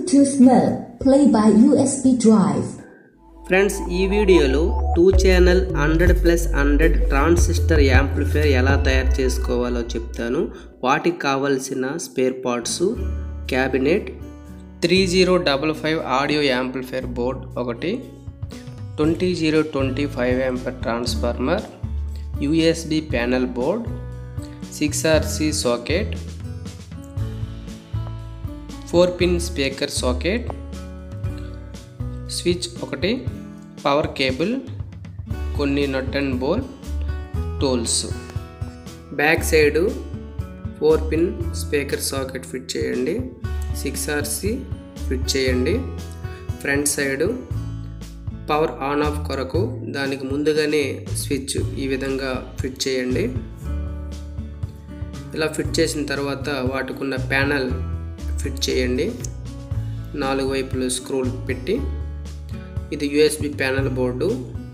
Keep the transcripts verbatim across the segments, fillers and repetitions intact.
Bluetooth mode, play by U S B drive. Friends ఈ వీడియోలో two channel hundred plus hundred transistor amplifier ఎలా తయారు చేసుకోవాలో చెప్తాను. వాటికి కావాల్సిన spare parts, cabinet, three zero double five audio amplifier board ఒకటి, twenty zero twenty five ampere transformer, USB panel board, six RC socket, four pin speaker socket, switch ఒకటి, power cable, కొన్ని nut and bolt tools. Back side four pin speaker socket fit చేయండి, six RC fit చేయండి. Front side power on off కొరకు దానికి ముందుగానే switch ఈ విధంగా fit చేయండి. ఇలా ఫిట్ చేసిన తర్వాత వాటికున్న ప్యానల్ ఫిట్ చేయండి. నాలుగు వైపులు స్క్రూలు పెట్టి ఇది యూఎస్బి ప్యానల్ బోర్డు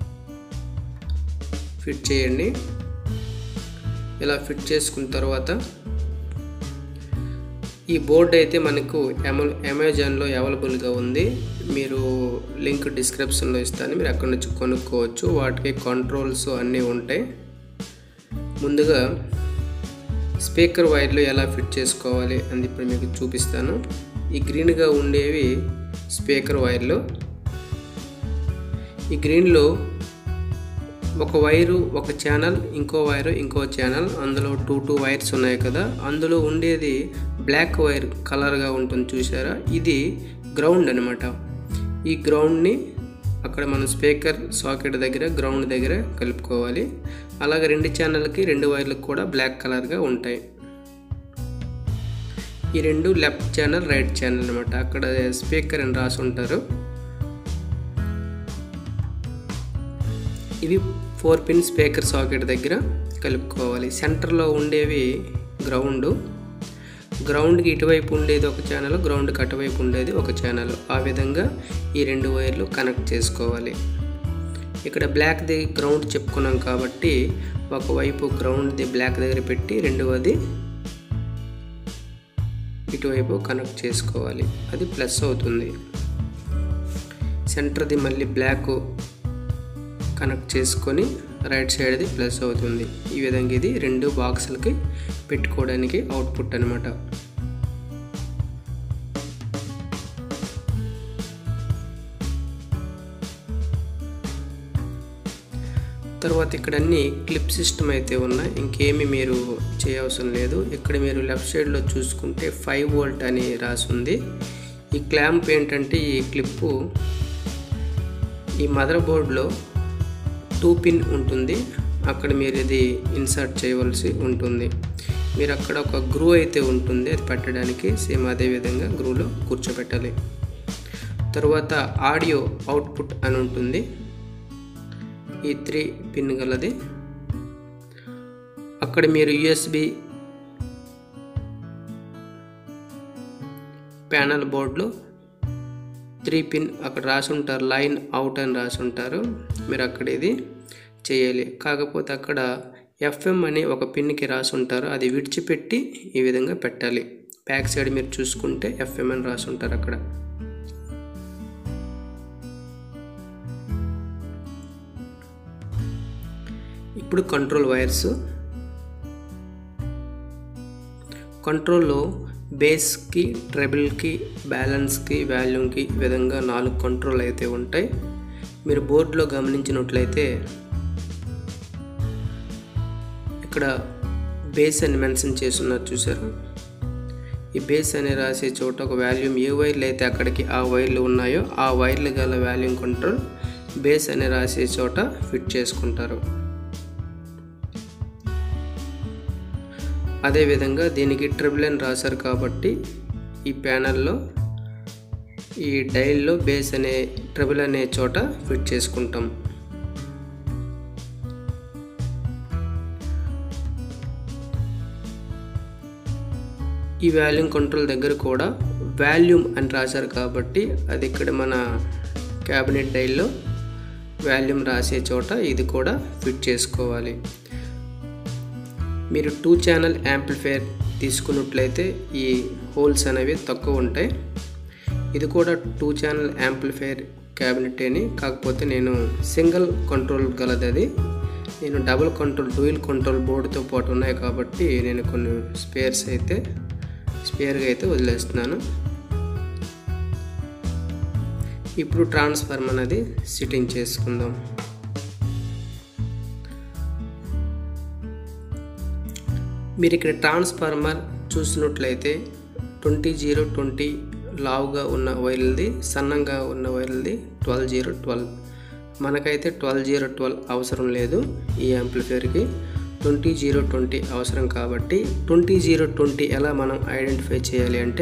ఫిట్ చేయండి. ఇలా ఫిట్ చేసుకున్న తర్వాత ఈ బోర్డు అయితే మనకు అమెజాన్లో అవైలబుల్గా ఉంది. మీరు లింక్ డిస్క్రిప్షన్లో ఇస్తాను, మీరు అక్కడి నుంచి కొనుక్కోవచ్చు. వాటికి కంట్రోల్స్ అన్నీ ఉంటాయి. ముందుగా స్పీకర్ వైర్లు ఎలా ఫిట్ చేసుకోవాలి అని ఇప్పుడు మీకు చూపిస్తాను. ఈ గ్రీన్గా ఉండేవి స్పీకర్ వైర్లు. ఈ గ్రీన్లో ఒక వైరు ఒక ఛానల్, ఇంకో వైరు ఇంకో ఛానల్, అందులో టూ టూ వైర్స్ ఉన్నాయి కదా. అందులో ఉండేది బ్లాక్ వైర్ కలర్గా ఉంటుంది చూసారా, ఇది గ్రౌండ్ అనమాట. ఈ గ్రౌండ్ని అక్కడ మన స్పీకర్ సాకెట్ దగ్గర గ్రౌండ్ దగ్గర కలుపుకోవాలి. అలాగే రెండు ఛానల్కి రెండు వైర్లకు కూడా బ్లాక్ కలర్గా ఉంటాయి. ఈ రెండు లెఫ్ట్ ఛానల్, రైట్ ఛానల్ అనమాట. అక్కడ స్పీకర్ అని రాసి ఉంటారు. ఇవి ఫోర్ పిన్ స్పీకర్ సాకెట్ దగ్గర కలుపుకోవాలి. సెంటర్లో ఉండేవి గ్రౌండ్, గ్రౌండ్కి ఇటువైపు ఉండేది ఒక ఛానల్, గ్రౌండ్కి అటువైపు ఉండేది ఒక ఛానల్. ఆ విధంగా ఈ రెండు వైర్లు కనెక్ట్ చేసుకోవాలి. ఇక్కడ బ్లాక్ది గ్రౌండ్ చెప్పుకున్నాం కాబట్టి ఒకవైపు గ్రౌండ్ది బ్లాక్ దగ్గర పెట్టి రెండవది ఇటువైపు కనెక్ట్ చేసుకోవాలి. అది ప్లస్ అవుతుంది. సెంటర్ది మళ్ళీ బ్లాక్ కనెక్ట్ చేసుకొని రైట్ సైడ్ది ప్లస్ అవుతుంది. ఈ విధంగా ఇది రెండు బాక్సులకి పెట్టుకోవడానికి అవుట్పుట్ అనమాట. తర్వాత ఇక్కడ అన్ని క్లిప్ సిస్టమ్ అయితే ఉన్నాయి, ఇంకేమి మీరు చేయవసరం లేదు. ఇక్కడ మీరు లెఫ్ట్ సైడ్లో చూసుకుంటే ఫైవ్ వోల్ట్ అని రాసి ఉంది. ఈ క్లాంప్ ఏంటంటే ఈ క్లిప్పు ఈ మదర్ బోర్డ్లో టూ పిన్ ఉంటుంది, అక్కడ మీరు ఇది ఇన్సర్ట్ చేయవలసి ఉంటుంది. మీరు అక్కడ ఒక గ్రూ అయితే ఉంటుంది, అది పెట్టడానికి సేమ్ అదే విధంగా గ్రూలో కూర్చోబెట్టాలి. తర్వాత ఆడియో అవుట్పుట్ అని ఉంటుంది, ఈ త్రీ పిన్ గలది. అక్కడ మీరు యూఎస్బి ప్యానల్ బోర్డులో త్రీ పిన్ అక్కడ రాసి ఉంటారు, లైన్ అవుట్ అని రాసి ఉంటారు. మీరు అక్కడ ఇది చేయాలి. కాకపోతే అక్కడ ఎఫ్ఎం అని ఒక పిన్కి రాసి ఉంటారు, అది విడిచిపెట్టి ఈ విధంగా పెట్టాలి. బ్యాక్ సైడ్ మీరు చూసుకుంటే ఎఫ్ఎం అని రాసి ఉంటారు అక్కడ. ఇప్పుడు కంట్రోల్ వైర్స్. కంట్రోల్లో బేస్కి, ట్రెబుల్కి, బ్యాలెన్స్కి, వాల్యూమ్కి ఈ విధంగా నాలుగు కంట్రోల్ అయితే ఉంటాయి. మీరు బోర్డులో గమనించినట్లయితే ఇక్కడ బేస్ అని మెన్షన్ చేస్తున్నారు చూసారు. ఈ బేస్ అని రాసే చోట ఒక వాల్యూమ్ ఏ వైర్లు అయితే అక్కడికి ఆ వైర్లు ఉన్నాయో ఆ వైర్లు గల వాల్యూమ్ కంట్రోల్ బేస్ అని రాసే చోట ఫిట్ చేసుకుంటారు. అదేవిధంగా దీనికి ట్రిబుల్ అని రాశారు కాబట్టి ఈ ప్యానల్లో ఈ డైల్లో బేస్ అనే ట్రిబుల్ అనే చోట ఫిట్ చేసుకుంటాం. ఈ వాల్యూమ్ కంట్రోల్ దగ్గర కూడా వాల్యూమ్ అని రాశారు కాబట్టి అది ఇక్కడ మన క్యాబినెట్ డైల్లో వాల్యూమ్ రాసే చోట ఇది కూడా ఫిట్ చేసుకోవాలి. మీరు టూ ఛానల్ యాంప్లిఫైయర్ తీసుకున్నట్లయితే ఈ హోల్స్ అనేవి తక్కువ ఉంటాయి. ఇది కూడా టూ ఛానల్ యాంప్లిఫైయర్ క్యాబినెట్ అని, కాకపోతే నేను సింగిల్ కంట్రోల్ గలది, అది నేను డబుల్ కంట్రోల్ డ్యూయల్ కంట్రోల్ బోర్డుతో పాటు ఉన్నాయి కాబట్టి నేను కొన్ని స్పేర్స్ అయితే స్పేర్గా అయితే వదిలేస్తున్నాను. ఇప్పుడు ట్రాన్స్ఫార్మర్ అనేది సిట్టింగ్ చేసుకుందాం. మీరు ఇక్కడ ట్రాన్స్ఫార్మర్ చూసినట్లయితే ట్వంటీ జీరో ట్వంటీ లావుగా ఉన్న వైర్లది, సన్నంగా ఉన్న వైర్లది ట్వెల్వ్ జీరో ట్వెల్వ్. మనకైతే ట్వెల్వ్ జీరో ట్వెల్వ్ అవసరం లేదు, ఈ యాంప్లిఫైయర్కి ట్వంటీ జీరో ట్వంటీ అవసరం. కాబట్టి ట్వంటీ జీరో ట్వంటీ ఎలా మనం ఐడెంటిఫై చేయాలి అంటే,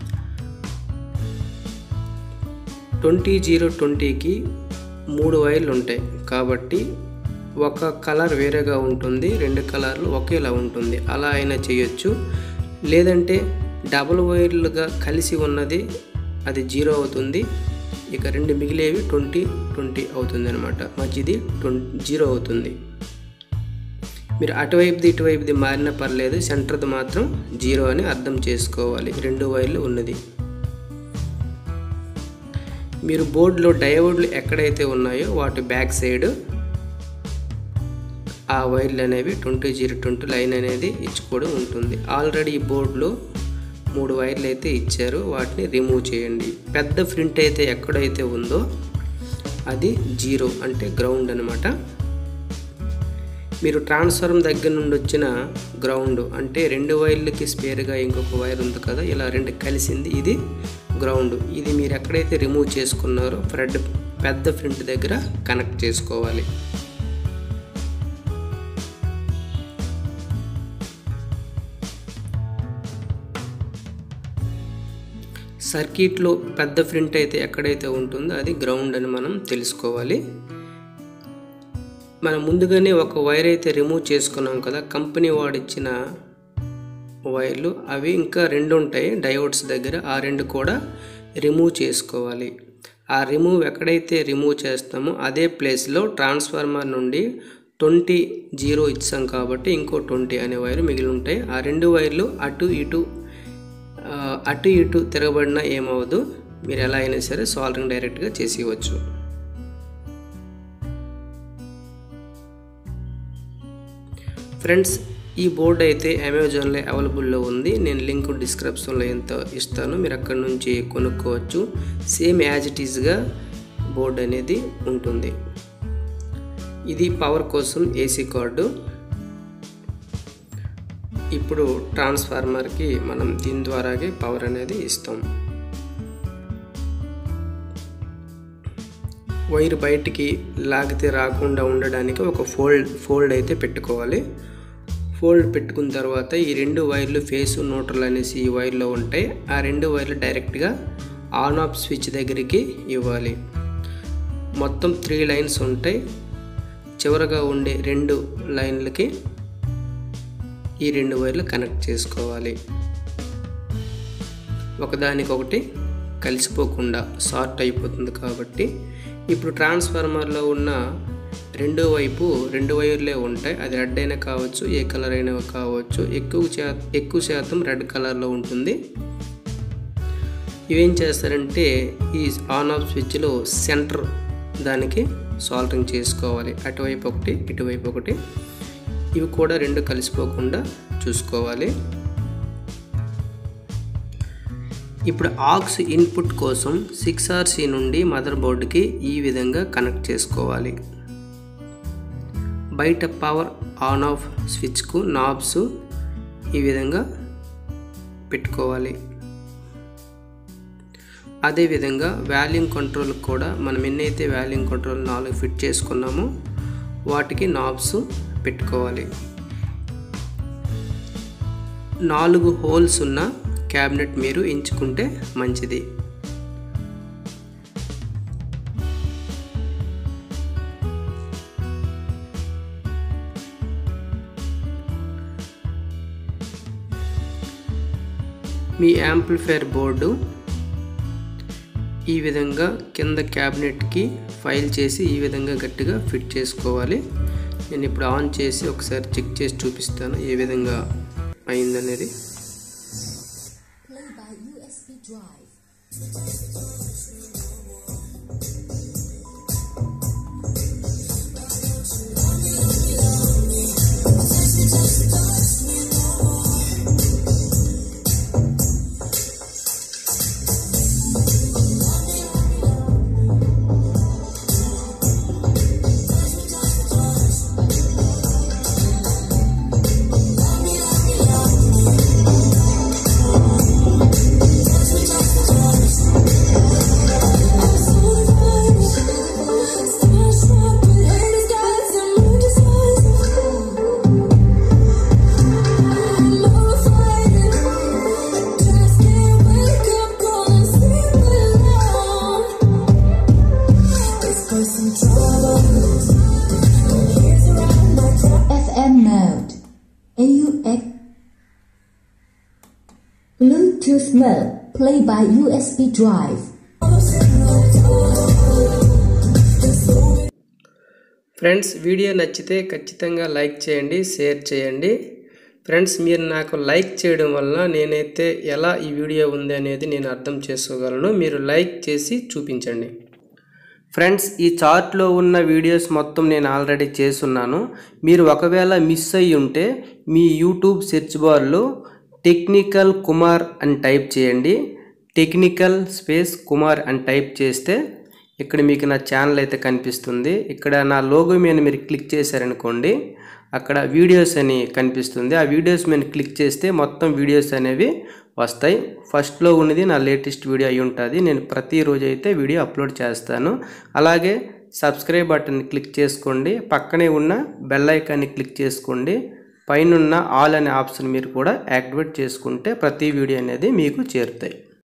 ట్వంటీ జీరో ట్వంటీకి మూడు వైర్లు ఉంటాయి కాబట్టి ఒక కలర్ వేరేగా ఉంటుంది, రెండు కలర్లు ఒకేలా ఉంటుంది, అలా అయినా చేయొచ్చు. లేదంటే డబుల్ వైర్లుగా కలిసి ఉన్నది అది జీరో అవుతుంది, ఇక రెండు మిగిలేవి ట్వంటీ ట్వంటీ అవుతుంది అనమాట, మధ్యది ట్వంటీ జీరో అవుతుంది. మీరు అటువైపుది ఇటువైపుది మారినా పర్లేదు, సెంటర్ది మాత్రం జీరో అని అర్థం చేసుకోవాలి, రెండు వైర్లు ఉన్నది. మీరు బోర్డులో డయోడ్లు ఎక్కడైతే ఉన్నాయో వాటి బ్యాక్ సైడ్ ఆ వైర్లు అనేవి ట్వంటీ జీరో ట్వంటీ లైన్ అనేది ఇచ్చుకోవడం ఉంటుంది. ఆల్రెడీ ఈ బోర్డులో మూడు వైర్లు అయితే ఇచ్చారు, వాటిని రిమూవ్ చేయండి. పెద్ద ప్రింట్ అయితే ఎక్కడైతే ఉందో అది జీరో అంటే గ్రౌండ్ అనమాట. మీరు ట్రాన్స్ఫార్మర్ దగ్గర నుండి వచ్చిన గ్రౌండ్ అంటే రెండు వైర్లకి స్పేర్గా ఇంకొక వైర్ ఉంది కదా, ఇలా రెండు కలిసింది, ఇది గ్రౌండ్. ఇది మీరు ఎక్కడైతే రిమూవ్ చేసుకున్నారో ఫ్రెడ్ పెద్ద ప్రింట్ దగ్గర కనెక్ట్ చేసుకోవాలి. సర్క్యూట్లో పెద్ద ప్రింట్ అయితే ఎక్కడైతే ఉంటుందో అది గ్రౌండ్ అని మనం తెలుసుకోవాలి. మనం ముందుగానే ఒక వైర్ అయితే రిమూవ్ చేసుకున్నాం కదా, కంపెనీ వాడిచ్చిన వైర్లు, అవి ఇంకా రెండు ఉంటాయి డయోడ్స్ దగ్గర, ఆ రెండు కూడా రిమూవ్ చేసుకోవాలి. ఆ రిమూవ్ ఎక్కడైతే రిమూవ్ చేస్తామో అదే ప్లేస్లో ట్రాన్స్ఫార్మర్ నుండి ట్వంటీ జీరో ఇచ్చాం కాబట్టి ఇంకో ట్వంటీ అనే వైర్లు మిగిలి ఉంటాయి. ఆ రెండు వైర్లు అటు ఇటు అటు ఇటు తిరగబడినా ఏమవదు, మీరు ఎలా అయినా సరే సాల్డరింగ్ డైరెక్ట్గా చేసేయవచ్చు. ఫ్రెండ్స్, ఈ బోర్డు అయితే అమెజాన్లో అవైలబుల్లో ఉంది, నేను లింక్ డిస్క్రిప్షన్లో ఎంత ఇస్తాను, మీరు అక్కడ నుంచి కొనుక్కోవచ్చు. సేమ్ యాజ్ ఇట్ ఈజ్గా బోర్డు అనేది ఉంటుంది. ఇది పవర్ కోసం ఏసీ కార్డు. ఇప్పుడు ట్రాన్స్ఫార్మర్కి మనం దీని ద్వారాగే పవర్ అనేది ఇస్తాం. వైర్ బయటికి లాగితే రాకుండా ఉండడానికి ఒక ఫోల్డ్ ఫోల్డ్ అయితే పెట్టుకోవాలి. ఫోల్డ్ పెట్టుకున్న తర్వాత ఈ రెండు వైర్లు ఫేస్ న్యూట్రల్ అనేసి ఈ వైర్లో ఉంటాయి, ఆ రెండు వైర్లు డైరెక్ట్గా ఆన్ ఆఫ్ స్విచ్ దగ్గరికి ఇవ్వాలి. మొత్తం త్రీ లైన్స్ ఉంటాయి, చివరగా ఉండే రెండు లైన్లకి ఈ రెండు వైర్లు కనెక్ట్ చేసుకోవాలి. ఒకదానికొకటి కలిసిపోకుండా షార్ట్ అయిపోతుంది కాబట్టి. ఇప్పుడు ట్రాన్స్ఫార్మర్లో ఉన్న రెండో వైపు రెండు వైర్లే ఉంటాయి, అది రెడ్ అయినా కావచ్చు, ఏ కలర్ అయినా కావచ్చు, ఎక్కువ శా ఎక్కువ శాతం రెడ్ కలర్లో ఉంటుంది. ఇవేం చేస్తారంటే ఈ ఆన్ ఆఫ్ స్విచ్లో సెంటర్ దానికి సాల్డరింగ్ చేసుకోవాలి, అటువైపు ఒకటి ఇటువైపు ఒకటి, ఇవి కూడా రెండు కలిసిపోకుండా చూసుకోవాలి. ఇప్పుడు ఆక్స్ ఇన్పుట్ కోసం సిక్స్ ఆర్ సి నుండి మదర్ బోర్డుకి ఈ విధంగా కనెక్ట్ చేసుకోవాలి. బయట పవర్ ఆన్ ఆఫ్ స్విచ్కు నాబ్స్ ఈ విధంగా పెట్టుకోవాలి. అదేవిధంగా వాల్యూమ్ కంట్రోల్ కూడా మనం ఎన్నైతే వాల్యూమ్ కంట్రోల్ నాలుగు ఫిట్ చేసుకున్నామో వాటికి నాబ్స్ పెట్టుకోవాలి. నాలుగు హోల్స్ ఉన్న క్యాబినెట్ మీరు ఎంచుకుంటే మంచిది. మీ యాంప్లిఫైయర్ బోర్డు ఈ విధంగా కింద క్యాబినెట్కి ఫైల్ చేసి ఈ విధంగా గట్టిగా ఫిట్ చేసుకోవాలి. నేను ఇప్పుడు ఆన్ చేసి ఒకసారి చెక్ చేసి చూపిస్తాను ఏ విధంగా అయిందనేది. Play by U S B drive. F M mode. A U X. Bluetooth mode. Play by U S B drive. Friends video నచ్చితే ఖచ్చితంగా లైక్ చేయండి, షేర్ చేయండి. ఫ్రెండ్స్ మీరు నాకు లైక్ చేయడం వల్ల నేనైతే ఎలా ఈ వీడియో ఉంది అనేది నేను అర్థం చేసుకోగలను. మీరు లైక్ చేసి చూపించండి. ఫ్రెండ్స్ ఈ చార్ట్లో ఉన్న వీడియోస్ మొత్తం నేను ఆల్రెడీ చేసున్నాను. మీరు ఒకవేళ మిస్ అయ్యి ఉంటే మీ యూట్యూబ్ సెర్చ్ బార్లో టెక్నికల్ కుమార్ అని టైప్ చేయండి. టెక్నికల్ స్పేస్ కుమార్ అని టైప్ చేస్తే ఇక్కడ మీకు నా ఛానల్ అయితే కనిపిస్తుంది. ఇక్కడ నా లోగో మీద మీరు క్లిక్ చేశారనుకోండి, అక్కడ వీడియోస్ అని కనిపిస్తుంది. ఆ వీడియోస్ మీద క్లిక్ చేస్తే మొత్తం వీడియోస్ అనేవి వస్తాయి. ఫస్ట్లో ఉన్నది నా లేటెస్ట్ వీడియో అయి ఉంటుంది. నేను ప్రతిరోజు అయితే వీడియో అప్లోడ్ చేస్తాను. అలాగే సబ్స్క్రైబ్ బటన్ క్లిక్ చేసుకోండి. పక్కనే ఉన్న బెల్ ఐకాన్ని క్లిక్ చేసుకోండి. పైన ఉన్న ఆల్ అనే ఆప్షన్ మీరు కూడా యాక్టివేట్ చేసుకుంటే ప్రతి వీడియో అనేది మీకు చేరుతాయి.